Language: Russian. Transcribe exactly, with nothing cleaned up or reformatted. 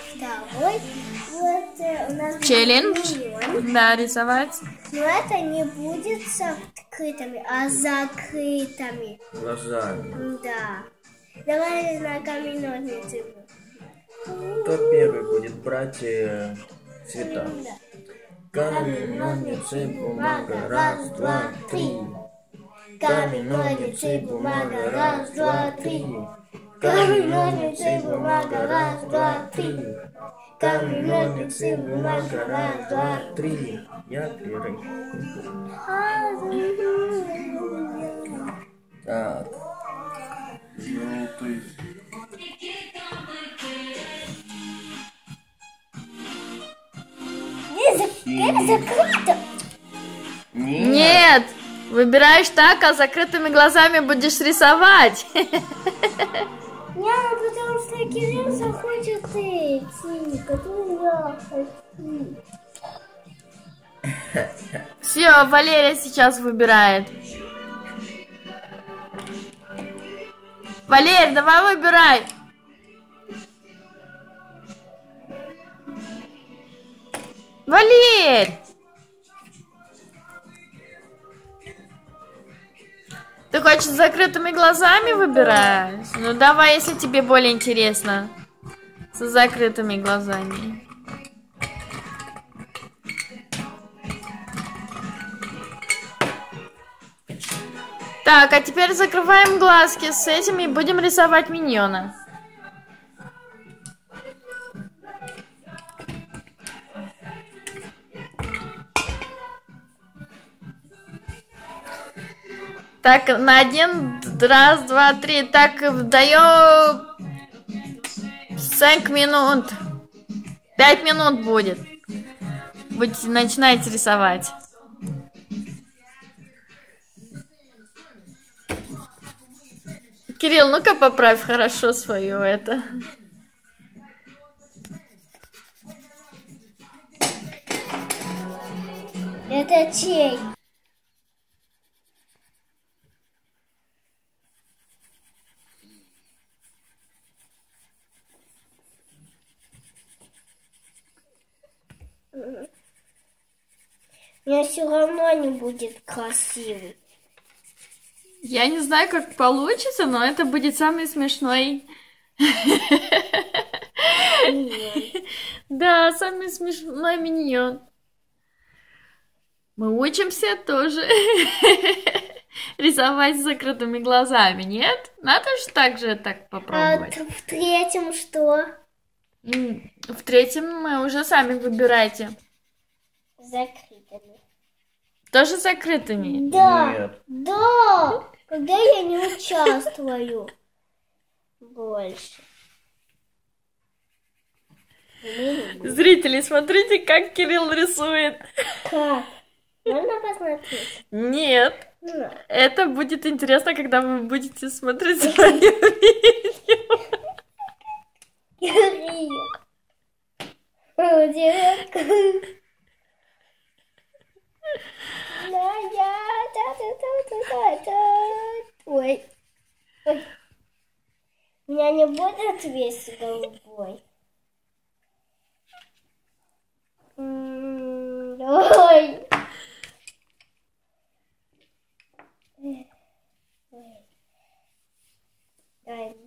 второй. Вот э, у нас Челлендж. миллион. Да, рисовать. Но это не будет с открытыми, а закрытыми. Глазами. Да. Давай на камень ножницы. Кто первый будет брать э, цвета? Да. Камень, ножницы, бумага. Раз, два, три. Камень, ножницы, бумага. Раз, два, три. Камень, ножницы, бумага. Раз, два, три. Камень, ножницы, бумага. Раз, два, три. Я первый. Так. Желтый. Это закрыто. Нет. Нет! Выбираешь так, а закрытыми глазами будешь рисовать. Нет, потому что Кирилл захочет идти, который я хочу. Все, Валерия сейчас выбирает. Валерь, давай выбирай. Валерь! Ты хочешь с закрытыми глазами выбирать? Ну давай, если тебе более интересно. С закрытыми глазами. Так, а теперь закрываем глазки с этим и будем рисовать миньона. Так, на один, раз, два, три. Так, даем семь минут. Пять минут будет. Будете начинать рисовать. Кирилл, ну-ка поправь хорошо свое это. Это чей? У меня все равно не будет красивый. Я не знаю, как получится, но это будет самый смешной. Да, самый смешной миньон. Мы учимся тоже рисовать с закрытыми глазами, нет? Надо же так же так А попробовать. в третьем что? М, В третьем мы уже сами выбирайте. Закрытыми. Тоже закрытыми? Да, Нет. да. Когда я не участвую больше. Зрители, смотрите, как Кирилл рисует. Как? Можно посмотреть? Нет. Ну, Это будет интересно, когда вы будете смотреть свое видео. Кирилл. О, девятка. Да, я. Ой. Ой. У меня не будет весь голубой. М, Ой. Ой. Ой. Дай